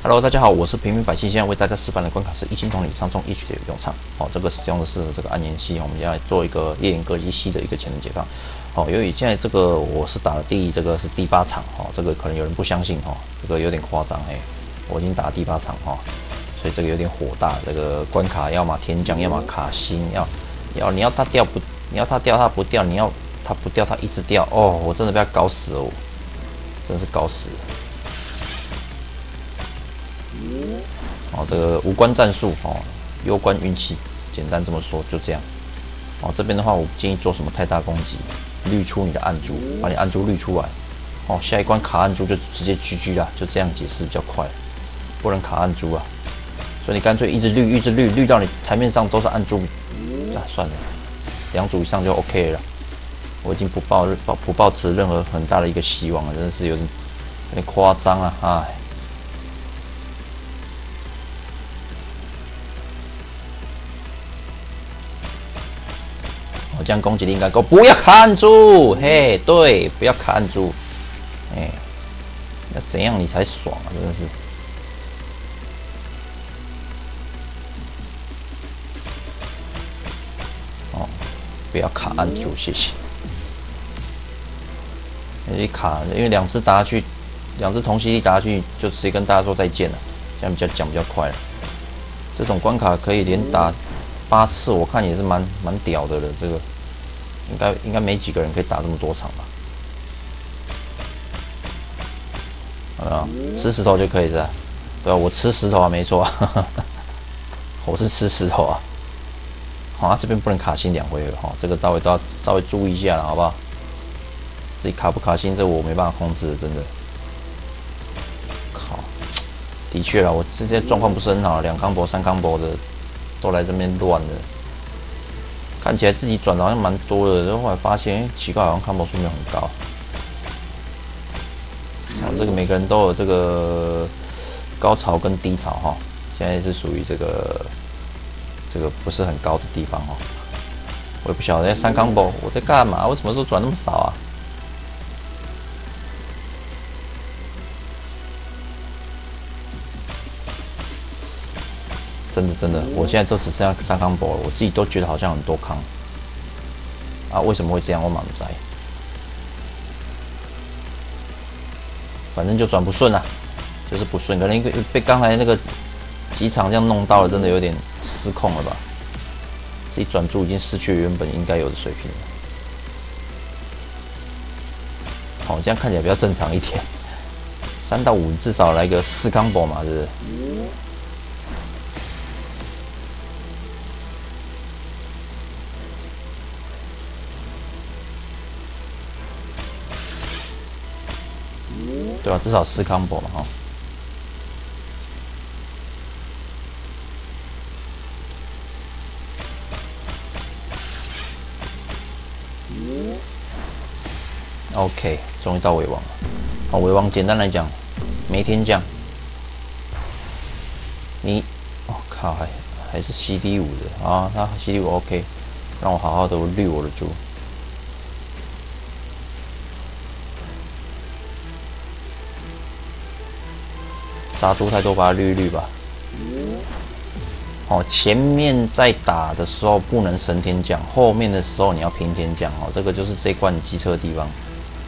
Hello， 大家好，我是平民百姓，现在为大家示范的关卡是一心同理上中一曲的咏唱。这个使用的是这个暗炎系，我们要来做一个夜影歌姬系的一个潜能解放。由于现在这个我是打了这个是第8场，这个可能有人不相信，这个有点夸张，我已经打了第8场，所以这个有点火大。这个关卡要么天降，要么卡星，你要它掉不，你要它掉它不掉，你要它不掉它一直掉，我真的被它搞死了，真是搞死了。这个无关战术攸关运气，简单这么说，就这样。这边的话，我不建议做什么太大攻击，滤出你的暗珠，把你暗珠滤出来。下一关卡暗珠就直接 GG 啦，就这样解释比较快，不能卡暗珠啊。所以你干脆一直滤，滤到你台面上都是暗珠，算了，2组以上就 OK 了。我已经不抱持任何很大的一个希望了，真的是有点夸张啊，哎。这样攻击力应该够，不要卡暗珠，嘿，对，不要卡暗珠，要怎样你才爽啊？真的是，不要卡暗珠，谢谢。一卡，因为2只打下去，2只同吸力打下去，就直接跟大家说再见了，这样比较快了。这种关卡可以连打8次，我看也是蛮屌的了，这个。应该没几个人可以打这么多场吧？有没有？吃石头就可以是吧？对啊，我吃石头啊，没错啊，我是吃石头啊。这边不能卡星2回合这个都要稍微注意一下了，好不好？自己卡不卡星，这我没办法控制，真的。靠，的确啦，我这些状况不是很好，2 combo 3 combo 的都来这边乱的。看起来自己转的好像蛮多的，然后后来发现，奇怪，好像 combo 数没有很高。这个每个人都有这个高潮跟低潮现在是属于这个不是很高的地方我也不晓得3 combo 我在干嘛？为什么都转那么少啊？真的，我现在都只剩下3 combo 了，我自己都觉得好像很多康啊，为什么会这样？我满不在，反正就转不顺啊，就是不顺，可能被刚才那个几场这样弄到了，真的有点失控了吧？自己转珠已经失去了原本应该有的水平了。这样看起来比较正常一点。3到5至少来个4 combo 嘛，是不是？对吧？至少4 combo 嘛OK， 终于到尾王了。尾王简单来讲，没天降。你，靠，还是 CD5 的啊？他 CD5 OK， 让我好好的滤我的珠。炸珠太多，把它滤一滤吧。前面在打的时候不能神天降，后面的时候你要平天降这个就是这一关你机车的地方。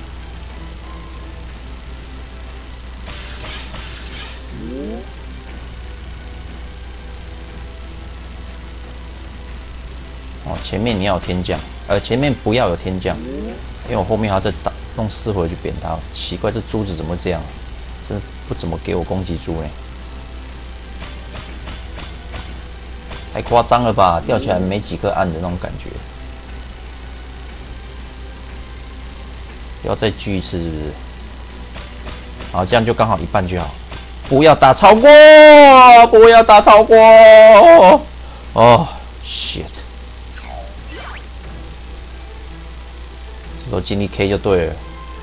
前面你要有天降，前面不要有天降，因为我后面还要再弄4回去扁它。奇怪，这珠子怎么这样？真的不怎么给我攻击珠呢？太夸张了吧！掉起来没几颗暗的那种感觉。要再聚一次是不是？好，这样就刚好1半就好。不要打超过，不要打超过。shit！ 这时候尽力 K 就对了。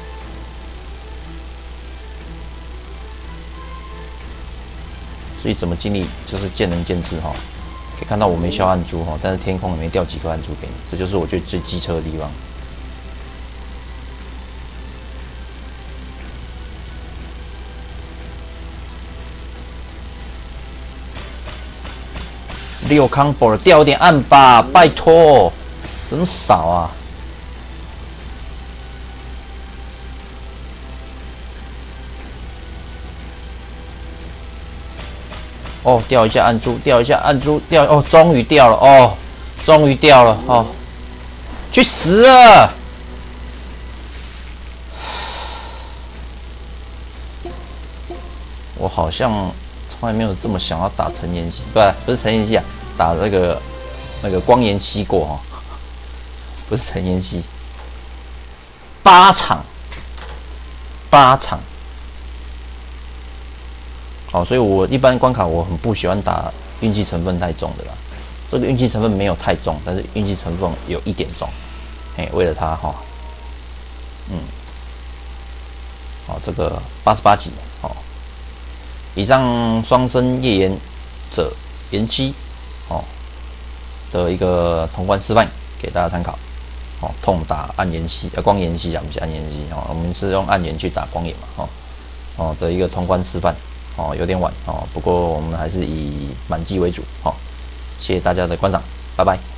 所以怎么尽力就是见仁见智可以看到我没消暗珠但是天空也没掉几颗暗珠给你，这就是我觉得最机车的地方。 6 combo 了，掉一点按吧，拜托，怎么少啊？哦，掉一下按珠，掉一下按珠，掉哦，终于掉了哦，终于掉了哦，去死啊！我好像从来没有这么想要打陈妍希，不是陈妍希啊，打那个光妍希过哈，不是陈妍希，8场。好，所以我一般关卡我很不喜欢打运气成分太重的啦。这个运气成分没有太重，但是运气成分有一点重。为了它哈，好，这个88级，好，以上双生夜炎者延期，的一个通关示范给大家参考。痛打暗炎系，光炎系啊，不是暗炎系我们是用暗炎去打光炎嘛，的一个通关示范。有点晚不过我们还是以满级为主谢谢大家的观赏，拜拜。